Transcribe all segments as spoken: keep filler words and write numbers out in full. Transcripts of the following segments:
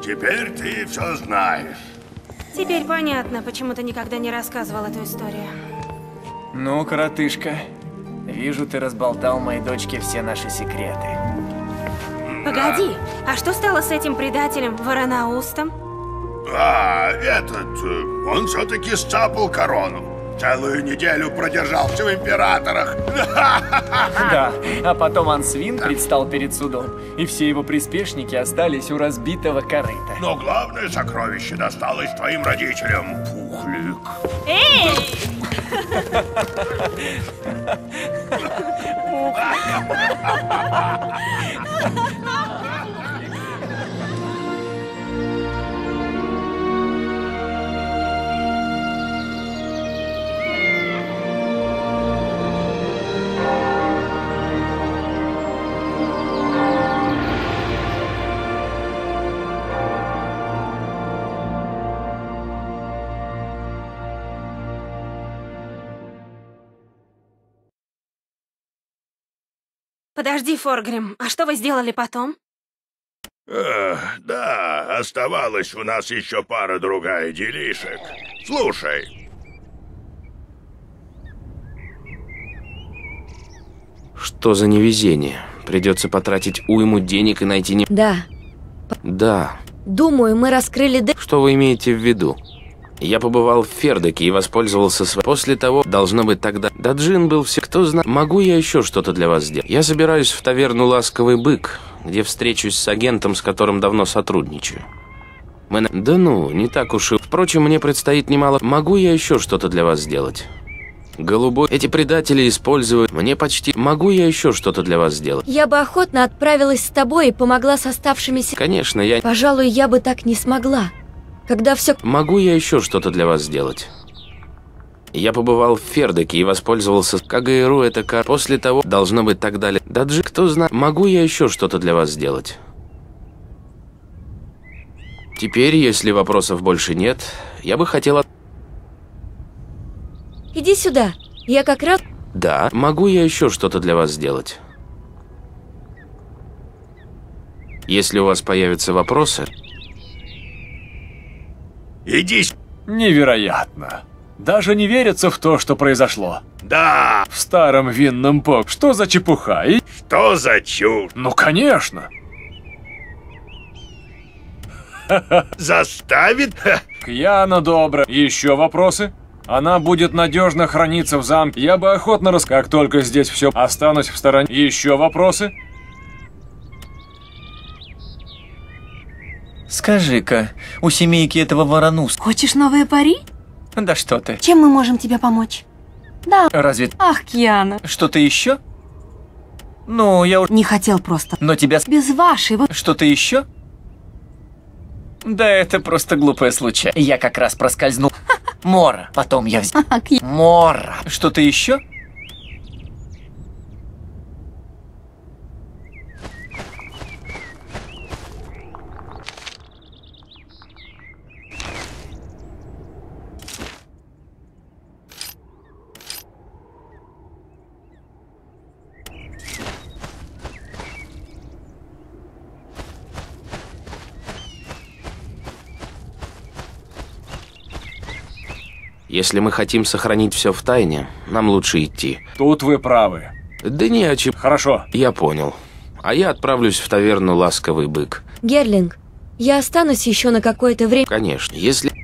Теперь ты все знаешь. Теперь понятно, почему ты никогда не рассказывал эту историю. Ну, коротышка, вижу, ты разболтал моей дочке все наши секреты. Погоди, а что стало с этим предателем Вороноустом? А, этот, э, он все-таки сцапал корону. Целую неделю продержался в императорах. Да, а потом Ансвин предстал перед судом, и все его приспешники остались у разбитого корыта. Но главное сокровище досталось твоим родителям, Пухлик. Эй! Подожди, Форгрим, а что вы сделали потом? Эх, да, оставалась у нас еще пара другая делишек. Слушай. Что за невезение? Придется потратить уйму денег и найти не... Да. Да. Думаю, мы раскрыли д... Что вы имеете в виду? Я побывал в Фердеке и воспользовался своим... После того, должно быть тогда... Даджин был все... Кто знает... Могу я еще что-то для вас сделать? Я собираюсь в таверну «Ласковый бык», где встречусь с агентом, с которым давно сотрудничаю. Мы на... Да ну, не так уж и... Впрочем, мне предстоит немало... Могу я еще что-то для вас сделать? Голубой... Эти предатели используют... Мне почти... Могу я еще что-то для вас сделать? Я бы охотно отправилась с тобой и помогла с оставшимися... Конечно, я... Пожалуй, я бы так не смогла. Когда все... Могу я еще что-то для вас сделать? Я побывал в Фердеке и воспользовался... КГРУ это кар... После того, должно быть так далее. Даджи, кто знает... Могу я еще что-то для вас сделать? Теперь, если вопросов больше нет, я бы хотела... Иди сюда. Я как раз... Да, могу я еще что-то для вас сделать? Если у вас появятся вопросы... Иди. Невероятно. Даже не верится в то, что произошло. Да. В старом винном поп. Что за чепуха? И... Что за чушь? Ну, конечно. Заставит? Кьяна добра. Еще вопросы? Она будет надежно храниться в замке. Я бы охотно рас... Как только здесь все, останусь в стороне. Еще вопросы? Скажи-ка, у семейки этого Воронус... Хочешь новые пари? Да что ты. Чем мы можем тебе помочь? Да. Разве... Ах, Кьяна. Что-то еще? Ну, я уже... Не хотел просто. Но тебя... Без вашей... Что-то еще? Да это просто глупая случай. Я как раз проскользнул. Мора. Потом я взял... Мора. Что-то еще? Если мы хотим сохранить все в тайне, нам лучше идти. Тут вы правы. Да не о чем. Хорошо. Я понял. А я отправлюсь в таверну «Ласковый бык». Герлинг, я останусь еще на какое-то время. Конечно, если...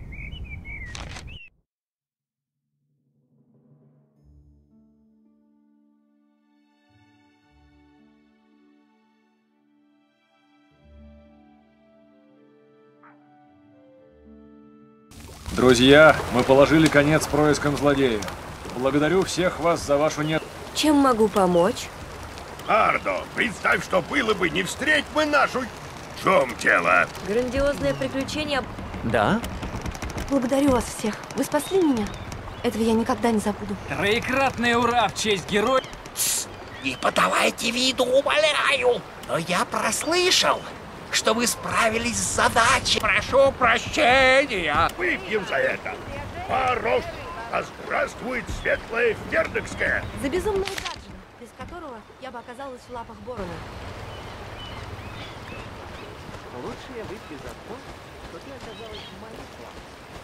Друзья, мы положили конец проискам злодея. Благодарю всех вас за вашу нет... Чем могу помочь? Ардо, представь, что было бы, не встреть мы нашу... В чем дело? Грандиозное приключение... Да? Благодарю вас всех. Вы спасли меня. Этого я никогда не забуду. Троекратное ура в честь героя. Не подавайте виду, умоляю. Но я прослышал, что вы справились с задачей. Прошу прощения. Выпьем за это. Хорош. А здравствует светлая Фердекская. За безумного Даджина, без которого я бы оказалась в лапах Борона. Лучше я выпью за то, что ты оказалась в моих планах.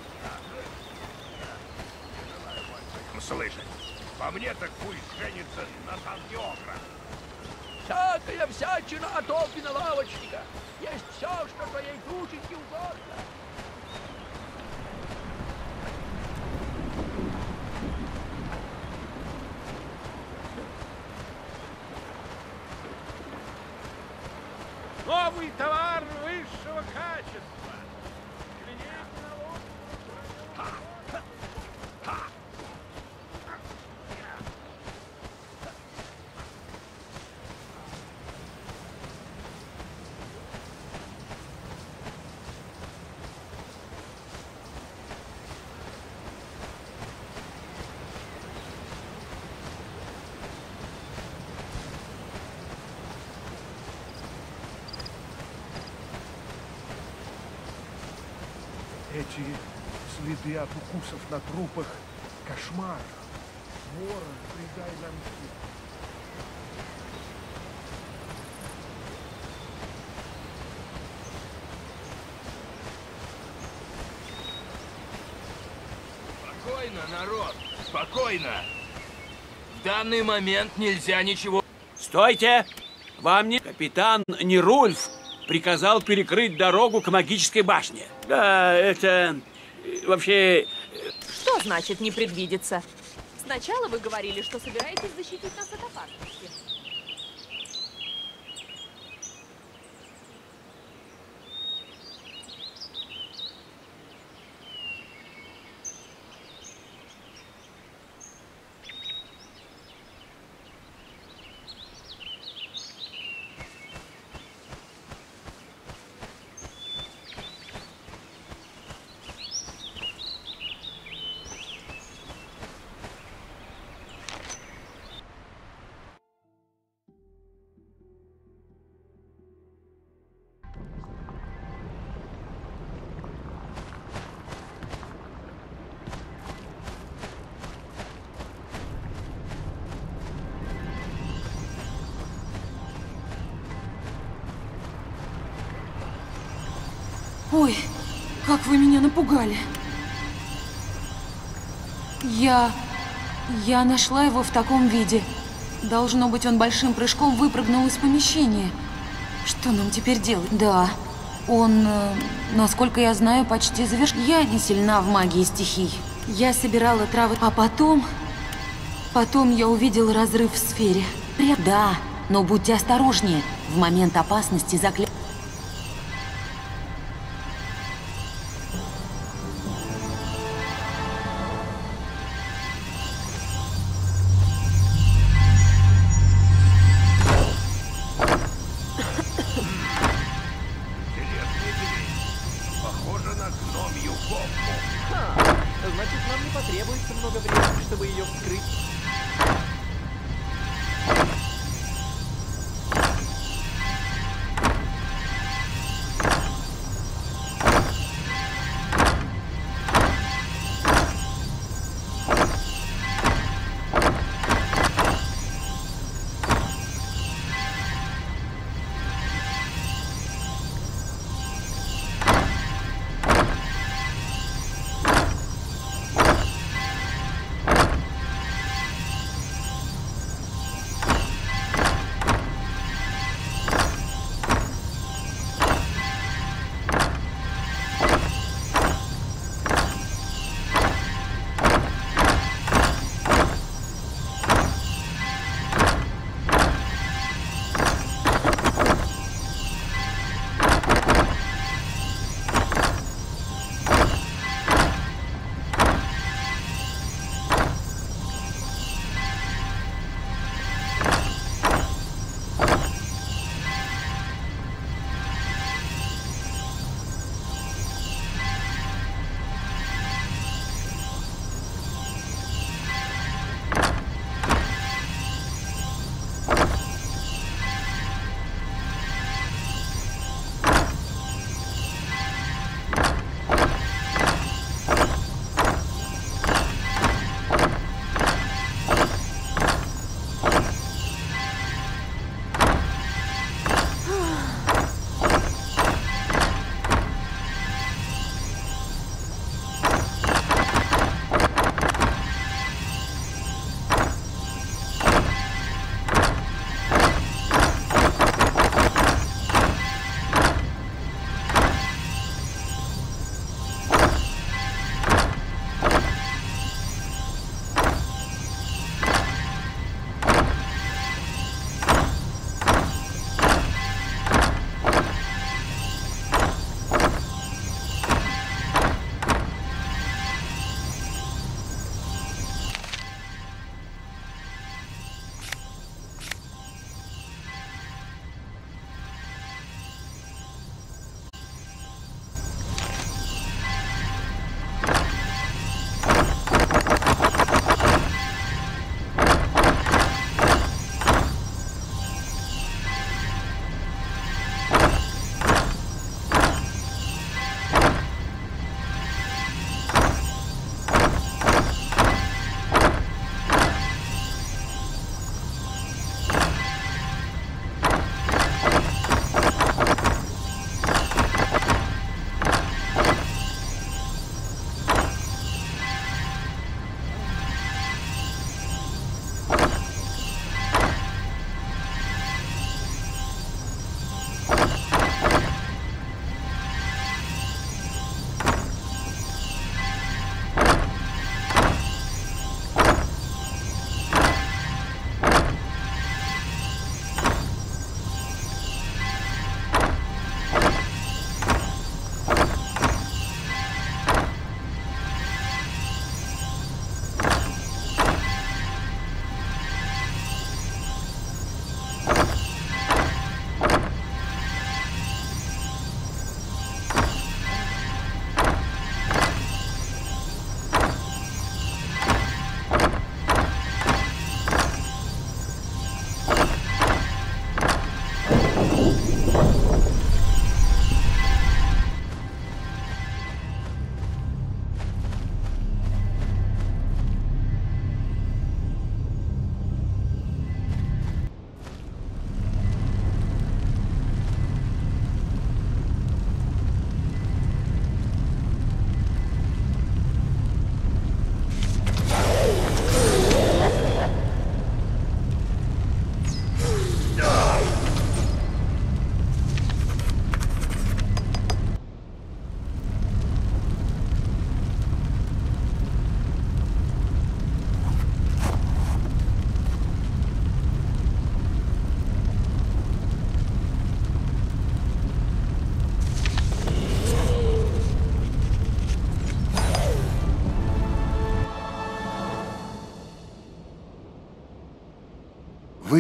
Слышать. По мне так пусть женится на танкеогра. Всякая всячина от Опина лавочника. Есть все, что твоей душеньке угодно. Новый товар высшего качества. Эти следы от укусов на трупах — кошмар. Ворон, предай нам сил. Спокойно, народ, спокойно. В данный момент нельзя ничего... Стойте! Вам не... Капитан Нерульф приказал перекрыть дорогу к магической башне. Да, это... вообще... Что значит не предвидится? Сначала вы говорили, что собираетесь защитить нас от опасности. Ой, как вы меня напугали. Я... Я нашла его в таком виде. Должно быть, он большим прыжком выпрыгнул из помещения. Что нам теперь делать? Да, он, э, насколько я знаю, почти завершен. Я не сильна в магии стихий. Я собирала травы, а потом... Потом я увидела разрыв в сфере. Да, но будьте осторожнее. В момент опасности закля... Значит, нам не потребуется много времени, чтобы ее вскрыть.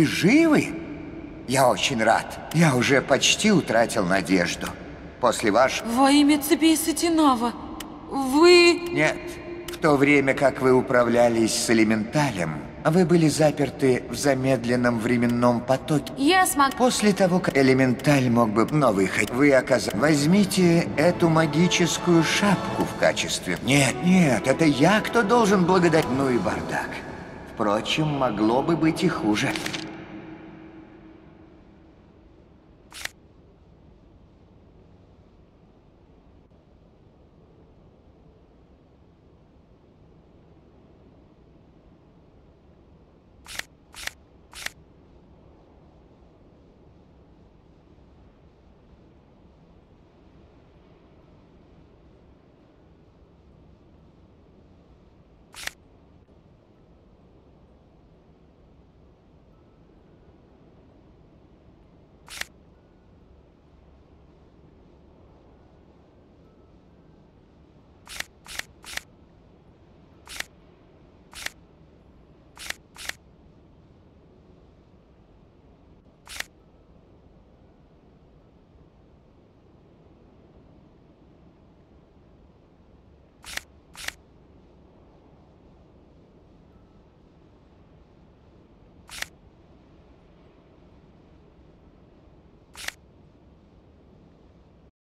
Вы живы? Я очень рад. Я уже почти утратил надежду. После вашего... Во имя цепей Сатинава, вы... Нет. В то время, как вы управлялись с элементалем, вы были заперты в замедленном временном потоке. Я смог... После того, как элементаль мог бы на выход, вы оказались... Возьмите эту магическую шапку в качестве... Нет, нет, это я, кто должен благодарить. Ну и бардак. Впрочем, могло бы быть и хуже.